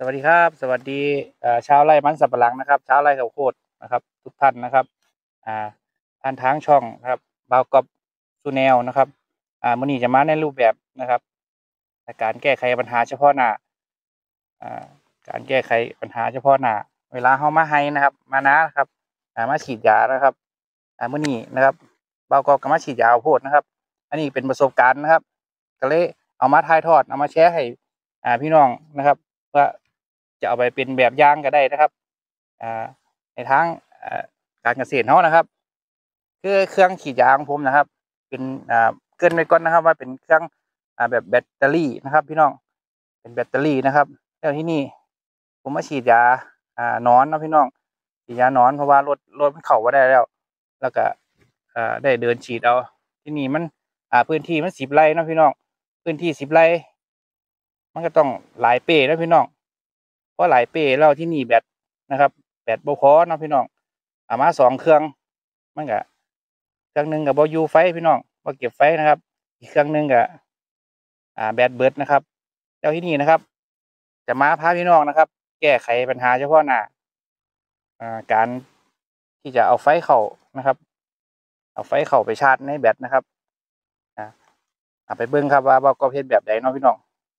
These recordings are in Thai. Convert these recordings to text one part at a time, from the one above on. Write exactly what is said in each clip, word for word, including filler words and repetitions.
สวัสดีครับสวัสดีเอ่อชาวไร่มันสำปะหลังนะครับชาวไร่ข้าวโพดนะครับทุกท่านนะครับอ่าท่านทางช่องนะครับบ่าวก๊อบซูแนวนะครับอ่ามื้อนี้จะมาในรูปแบบนะครับการแก้ไขปัญหาเฉพาะหน้าอ่าการแก้ไขปัญหาเฉพาะหน้าเวลาเฮามาไร่นะครับมานานะครับอ่ามาฉีดยานะครับอ่ามื้อนี้นะครับบ่าวก๊อบก็มาฉีดยาข้าวโพดนะครับอันนี้เป็นประสบการณ์นะครับก็เลยเอามาถ่ายทอดเอามาแชร์ให้อ่าพี่น้องนะครับว่าจะเอาไปเป็นแบบอย่างก็ได้นะครับอ่าในทางอ่าการเกษตรเฮานะครับคือเครื่องฉีดยาของผมนะครับเป็นอ่าเกริ่นไว้ก่อนนะครับว่าเป็นเครื่องอ่าแบบแบตเตอรี่นะครับพี่น้องเป็นแบตเตอรี่นะครับแล้วที่นี่ผมมาฉีดยาอ่าหนอนเนาะพี่น้องฉีดยาหนอนเพราะว่ารถรถมันเข้าบ่ได้แล้วแล้วก็อ่าได้เดินฉีดเอาที่นี่มันอ่าพื้นที่มันสิบไร่เนาะพี่น้องพื้นที่สิบไร่มันก็ต้องหลายเป้เนาะพี่น้องเพราะหลายเป้แล้วที่นี่แบตนะครับแบตบ่พอเนาะพี่น้องเอามาสองเครื่องมันก็เครื่องหนึงก็บ่อยู่ไฟพี่น้องบ่เก็บไฟนะครับอีกเครื่องหนึงก็อ่าแบตเบิดนะครับแล้วที่นี่นะครับจะมาพาพี่น้องนะครับแก้ไขปัญหาเฉพาะหน้าอ่าการที่จะเอาไฟเข้านะครับเอาไฟเข้าไปชาร์จในแบตนะครับอ่าเอาไปเบิ่งครับว่าบ่าวก๊อบเฮ็ดแบบใดเนาะพี่น้อง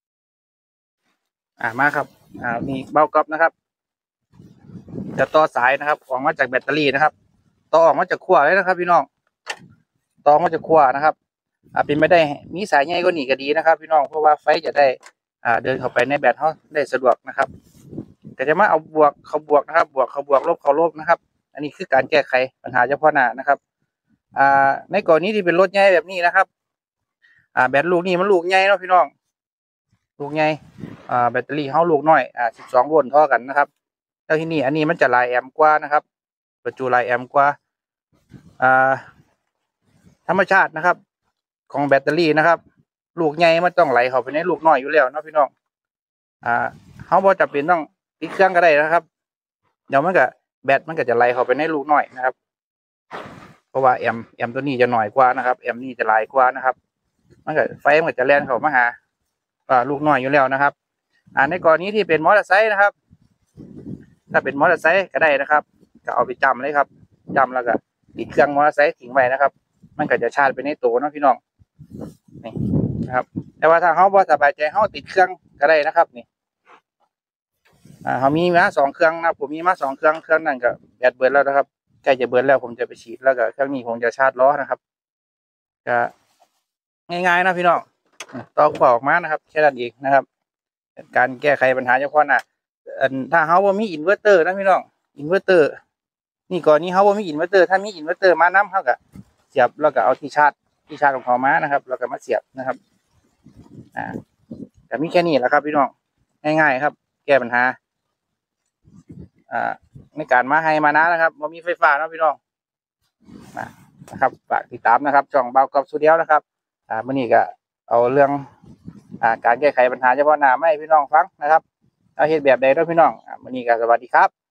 อ่ามาครับอ่านี่บ่าวก๊อบนะครับจะต่อสายนะครับออกมาจากแบตเตอรี่นะครับต่อออกมาจากขั้วเลยนะครับพี่น้องต่อออกมาจากขั้วนะครับอ่าเป็นไม่ได้มีสายใหญ่กว่านี้ก็ดีนะครับพี่น้องเพราะว่าไฟจะได้อ่าเดินเข้าไปในแบตเฮาได้สะดวกนะครับแต่จะมาเอาบวกเข้าบวกนะครับบวกเข้าบวกลบเข้าลบนะครับอันนี้คือการแก้ไขปัญหาเฉพาะหน้านะครับอ่าในกรณีที่เป็นรถใหญ่แบบนี้นะครับอ่าแบตลูกนี้มันลูกใหญ่เนาะพี่น้องลูกใหญ่อ่าแบตเตอรี่เฮาลูกน้อยอ่าสิบสองโวลต์เท่ากันนะครับแล้วที่นี่อันนี้มันจะหลายแอมป์กว่านะครับประจุหลายแอมป์กว่าอ่าธรรมชาตินะครับของแบตเตอรี่นะครับลูกใหญ่มันต้องไหลเข้าไปในลูกน้อยอยู่แล้วเนาะพี่น้องอ่าเฮาบ่จำเป็นต้องติดเครื่องก็ได้นะครับเดี๋ยวมันก็แบตมันก็จะไหลเข้าไปในลูกน้อยนะครับเพราะว่าแอมป์แอมป์ตัวนี้จะน้อยกว่านะครับแอมป์นี้จะหลายกว่านะครับมันก็ไฟมันก็จะแล่นเข้ามาหาอ่าลูกน้อยอยู่แล้วนะครับอ่าในกรณีที่เป็นมอเตอร์ไซค์นะครับถ้าเป็นมอเตอร์ไซค์ก็ได้นะครับก็เอาไปจำเลยครับจำแล้วก็ติดเครื่องมอเตอร์ไซค์ทิ้งไว้นะครับมันก็จะชาร์จไปในตัวเนาะพี่น้องนี่นะครับแต่ว่าถ้าเฮาบ่สบายใจเฮาติดเครื่องก็ได้นะครับนี่อ่าเฮามีมาสองเครื่องนะผมมีมาสองเครื่องเครื่องนั้นก็แบตเบิดแล้วนะครับใกล้จะเบิดแล้วผมจะไปฉีดแล้วก็เครื่องนี้ผมจะชาร์จล้อนะครับก็ง่ายๆนะพี่น้องต่อขั้วออกมานะครับแค่นั้นเองนะครับการแก้ไขปัญหาเฉพาะหน้าอันถ้าเฮาบ่มีอินเวอร์เตอร์นะพี่น้องอินเวอร์เตอร์นี่ก่อนนี้เฮาบ่มีอินเวอร์เตอร์ถ้ามีอินเวอร์เตอร์มานำเฮาก็เสียบแล้วก็เอาที่ชาร์จที่ชาร์จของเขามานะครับแล้วก็มาเสียบนะครับอ่าแต่มีแค่นี้แหละครับพี่น้องง่ายๆครับแก้ปัญหาอ่าในการมาให้มานะนะครับบ่มีไฟฟ้าเนาะพี่น้องนะครับฝากติดตามนะครับช่องบ่าวก๊อบสตูดิโอนะครับอ่ามื้อนี้ก็เอาเรื่องอ่าการแก้ไขปัญหาเฉพาะหน้ามาให้พี่น้องฟังนะครับเอาเฮ็ดแบบใดเนาะพี่น้องอ่ามื้อนี้ก็สวัสดีครับ